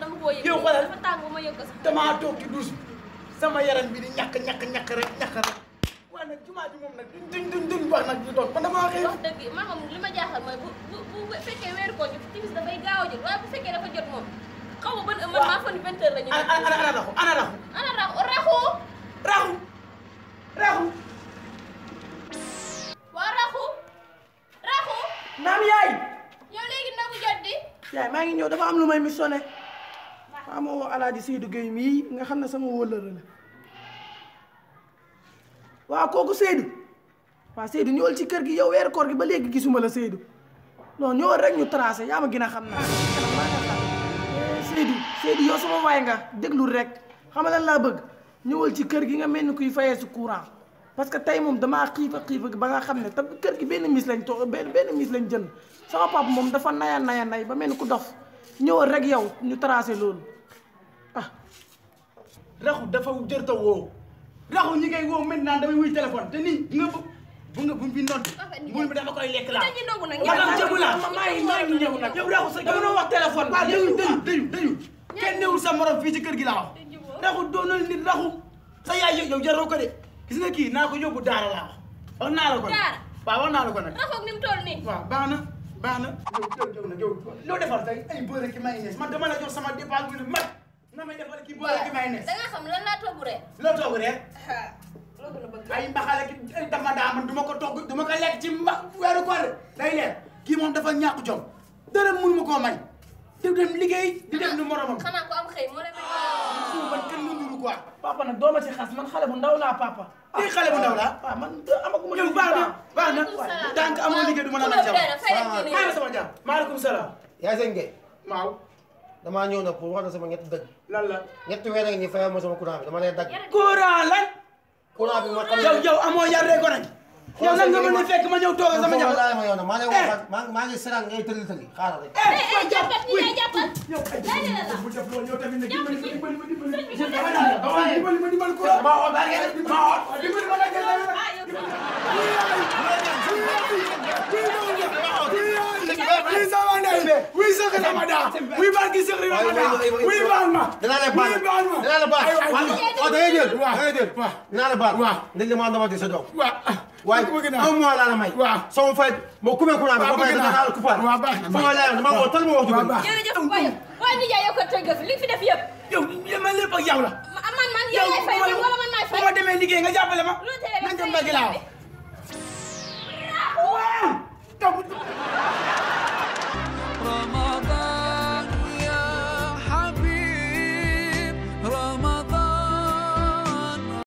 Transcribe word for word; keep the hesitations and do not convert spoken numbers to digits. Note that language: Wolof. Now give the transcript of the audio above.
dama koo yëg. yow xoolal dafa tàng ma yëg ko sax. damaa toog ci douche sama yaram bi di ñàkk ñàkk ñàkk rek ñàkk rek waaye nag jumaa ji moom nag duñ duñ duñ wax nag ñu doon man damaa xëy. wax dëgg man moom li ma jaaxal mooy bu bu bu fekkee weeru ko timis dafay gaaw a jot waaye bu fekkee dafa jot moom xaw ma ban man maa fa ni vingt heures la ñu. ana ana ana raxu ana raxu. ana raxu raxu. raxu raxu. waa raxu raxu. naam yaay. yow léegi nagu jot di. yaay maa ngi ñëw dafa am lu may missionné. maa ma woo Alaaji Seydou Gueye mii nga xam ne sama wóllëre la. waaw kooku Seydou. waaw Seydou ñëwal ci kër gi yow weeru koor gi ba léegi gisuma la Seydou. non ñëwal rek ñu tracé yaa ma gën a xam naa. Seydou Seydou yow sama waay nga déglul rek xam nga lan laa bëgg ñëwal ci kër gi nga mel ni kuy fayee si courant parce que tey moom damaa xiifa xiifa ba nga xam ne te kër gi benn mis lañ to benn benn mis lañ jënd sama papa moom dafa naya naya nay ba mel ni ku dof ñëwal rek yow ñu tracé loolu ah. raxu dafa jër ta woo raxu ñi ngay woo maintenant damay wuy téléphone te nii nga bu bu nga bu bi nodd bu bi dama koy lekk laa madame jëgu laa maa ngi maa ngi ñëw nag yow raxu sa dama doon wax téléphone waaw dañu dañu dañu dañu kenn newul sa morom fii ci kër gi laa wax raxu doonal nit raxu sa yaay yow jaroo ko de gis nga kii naa ko yóbbu daara laa wax wax naa la ko nag waaw wax naa la ko nag raxu ni mu toll nii waaw baax na baax na yow yow na yow loo defal tey ay beurre ki mayonnaise man dama la jox sama dépense bi ne mat na may defal kii beurre ki mayonnaise da nga xam lan laa togg reer loo togg reer ay mbaxale ki ay dama daa man duma ko togg duma ko lekk ci mba weeru koor day leer kii moom dafa ñàkk jom dara mënu ma koo may di dem liggéey di def ni moromam xanaa ko am xëy moo la suuf man kenn mënulu quoi papa nag doo ma ci xas man xale bu ndaw laa papa lii xale bu ndaw laa waaw man amaguma yow baax na baax na tant que amoo liggéey du ma la laaj jàmm maa sama jàmm maaleykum salaam yaa seen Gueye waaw damaa ñëw nag pour wax na sama ñetti dëgg lan la ñetti weer ak nii fayal ma sama courant bi dama lay dagg courant lan courant bi ma xam yow yow amoo yar rek ko nag yow nan nga mën a fekk ma ñëw toog sama jabar ma yow nag maa lay wax maa maa ngi seraan ngay tëli tëli xaaral rek eh jàppat ni lay jàppat yow ay bu def loolu yow tamit nag dimbali ma dimbali ma dimbali dimbali dimbali ma dimbali courant ma xool daa ngeen ma xool dimbali ma nag oui sama ndey oui Cheikh Ramadan oui barki Cheikh Ramadan oui baal ma dinaa la baal dinaa la baal waaw da ngay jël da ngay jël dinaa la baal waaw ndax li ma ndamati sa doom waaye un mois laa la may sama fay moo coupé courant bi ba pare dana la coupé fa ma leeral dama woo tal ma wax dugg jërëjëf waaye waaye nijaay yow ko tëgg fi li fi def yëpp yow man lépp ak yow la man man yow yaay fay man wala man maay fay ma demee liggéey nga jàppale ma lu tere nañ dem mbagi laa waaw